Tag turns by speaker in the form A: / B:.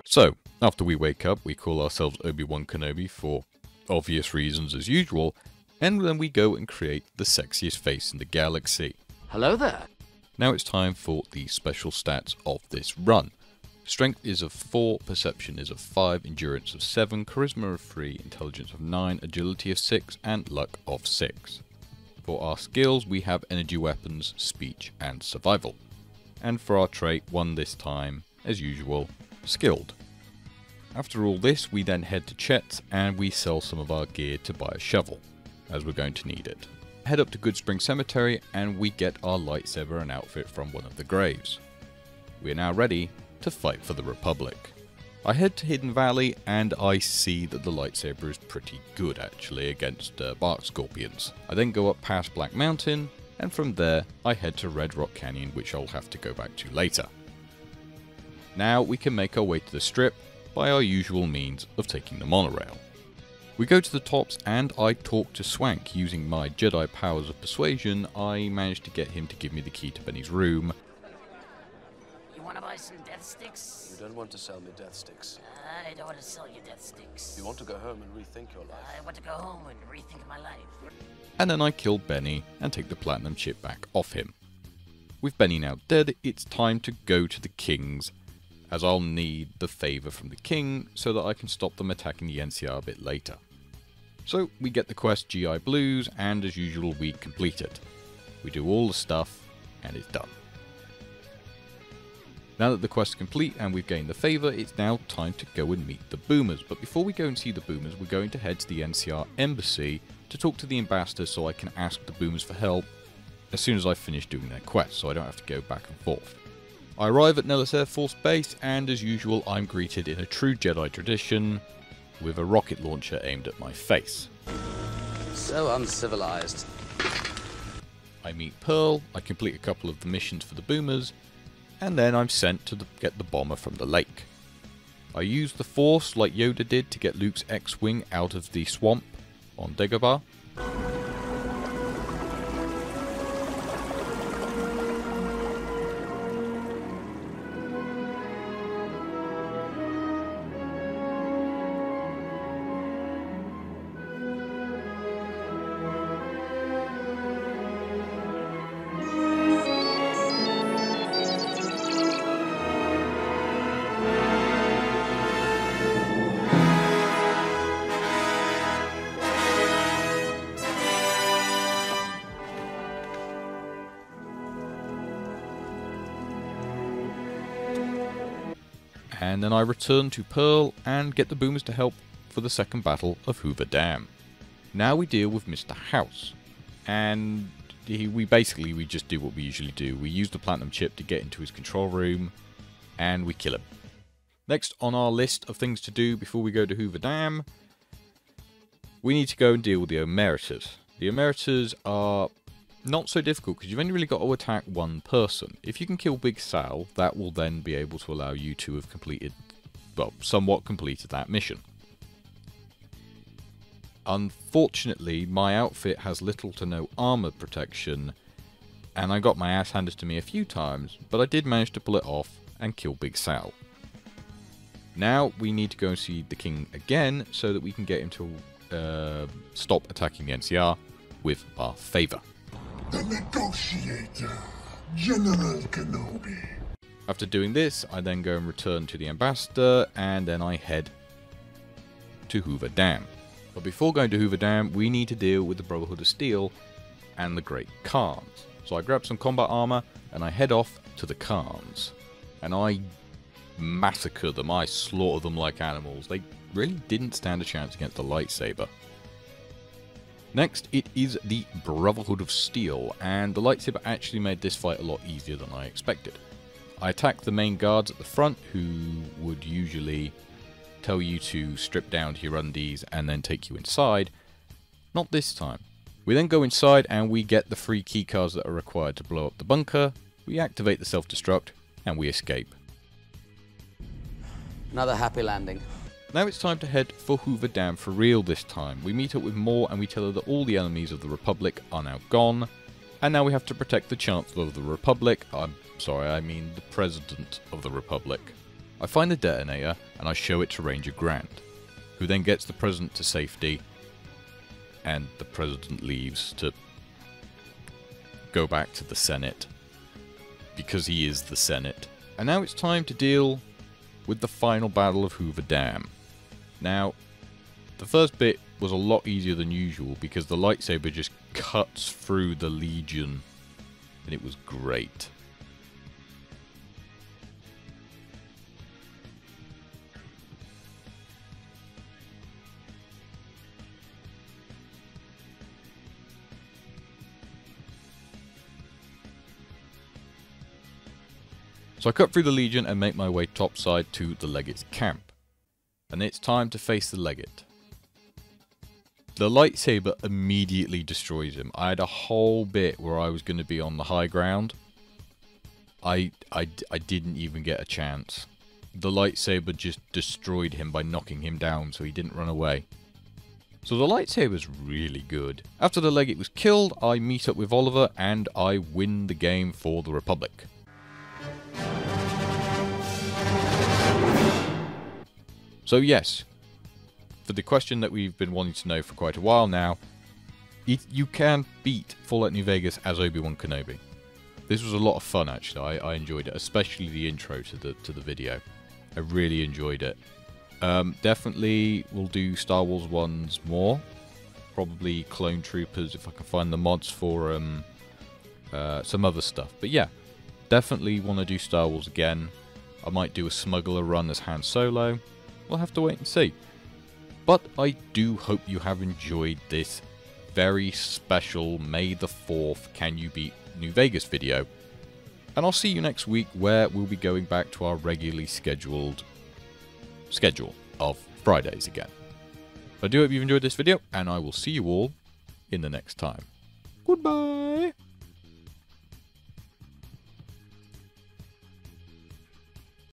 A: So, after we wake up, we call ourselves Obi Wan Kenobi for obvious reasons as usual, and then we go and create the sexiest face in the galaxy.
B: Hello there.
A: Now it's time for the special stats of this run. Strength is of 4, Perception is of 5, Endurance of 7, Charisma of 3, Intelligence of 9, Agility of 6, and Luck of 6. For our skills, we have Energy Weapons, Speech, and Survival. And for our trait, 1 this time, as usual, Skilled. After all this, we then head to Chet's and we sell some of our gear to buy a shovel, as we're going to need it. Head up to Good Spring Cemetery and we get our lightsaber and outfit from one of the graves. We are now ready to fight for the Republic. I head to Hidden Valley and I see that the lightsaber is pretty good actually against bark scorpions. I then go up past Black Mountain and from there I head to Red Rock Canyon, which I'll have to go back to later. Now we can make our way to the Strip by our usual means of taking the monorail. We go to the tops and I talk to Swank. Using my Jedi powers of persuasion, I manage to get him to give me the key to Benny's room.
C: You want to buy some death sticks?
D: You don't want to sell me death sticks.
C: I don't want to sell you death sticks.
D: You want to go home and rethink your life.
C: I want to go home and rethink my life.
A: And then I kill Benny and take the platinum chip back off him. With Benny now dead, it's time to go to the Kings, as I'll need the favour from the King so that I can stop them attacking the NCR a bit later. So we get the quest GI Blues, and as usual we complete it. We do all the stuff and it's done. Now that the quest is complete and we've gained the favour, it's now time to go and meet the Boomers. But before we go and see the Boomers, we're going to head to the NCR Embassy to talk to the Ambassador so I can ask the Boomers for help as soon as I finish doing their quest, so I don't have to go back and forth. I arrive at Nellis Air Force Base, and as usual I'm greeted in a true Jedi tradition with a rocket launcher aimed at my face.
B: So uncivilized.
A: I meet Pearl, I complete a couple of the missions for the Boomers, and then I'm sent to get the bomber from the lake. I use the Force like Yoda did to get Luke's X-Wing out of the swamp on Dagobah. And then I return to Pearl and get the Boomers to help for the second battle of Hoover Dam. Now we deal with Mr. House, and we just do what we usually do. We use the platinum chip to get into his control room, and we kill him. Next on our list of things to do before we go to Hoover Dam, we need to go and deal with the Omerators. The Omerators are not so difficult because you've only really got to attack one person. If you can kill Big Sal, that will then be able to allow you to have somewhat completed that mission. Unfortunately, my outfit has little to no armor protection, and I got my ass handed to me a few times, but I did manage to pull it off and kill Big Sal. Now we need to go and see the King again so that we can get him to stop attacking the NCR with our favour.
E: The negotiator, General Kenobi.
A: After doing this, I then go and return to the Ambassador, and then I head to Hoover Dam. But before going to Hoover Dam, we need to deal with the Brotherhood of Steel and the Great Khans. So I grab some combat armor, and I head off to the Khans. And I massacre them, I slaughter them like animals. They really didn't stand a chance against the lightsaber. Next, it is the Brotherhood of Steel, and the lightsaber actually made this fight a lot easier than I expected. I attack the main guards at the front, who would usually tell you to strip down to your undies and then take you inside. Not this time. We then go inside and we get the 3 keycards that are required to blow up the bunker, we activate the self-destruct, and we escape.
B: Another happy landing.
A: Now it's time to head for Hoover Dam for real this time. We meet up with Maw and we tell her that all the enemies of the Republic are now gone, and now we have to protect the Chancellor of the Republic. I'm sorry, I mean the President of the Republic. I find the detonator and I show it to Ranger Grant, who then gets the president to safety, and the president leaves to go back to the Senate, because he is the Senate. And now it's time to deal with the final battle of Hoover Dam. Now, the first bit was a lot easier than usual because the lightsaber just cuts through the Legion, and it was great. So I cut through the Legion and make my way topside to the Legate's camp. And it's time to face the Legate. The lightsaber immediately destroys him. I had a whole bit where I was going to be on the high ground. I didn't even get a chance. The lightsaber just destroyed him by knocking him down so he didn't run away. So the lightsaber's really good. After the Legate was killed, I meet up with Oliver and I win the game for the Republic. So yes, for the question that we've been wanting to know for quite a while now, you can beat Fallout New Vegas as Obi Wan Kenobi. This was a lot of fun actually. I enjoyed it, especially the intro to the video. I really enjoyed it. Definitely will do Star Wars ones more. Probably Clone Troopers if I can find the mods for some other stuff. But yeah, definitely want to do Star Wars again. I might do a smuggler run as Han Solo. We'll have to wait and see. But I do hope you have enjoyed this very special May the 4th Can You Beat New Vegas video. And I'll see you next week where we'll be going back to our regularly scheduled schedule of Fridays again. I do hope you've enjoyed this video and I will see you all in the next time. Goodbye!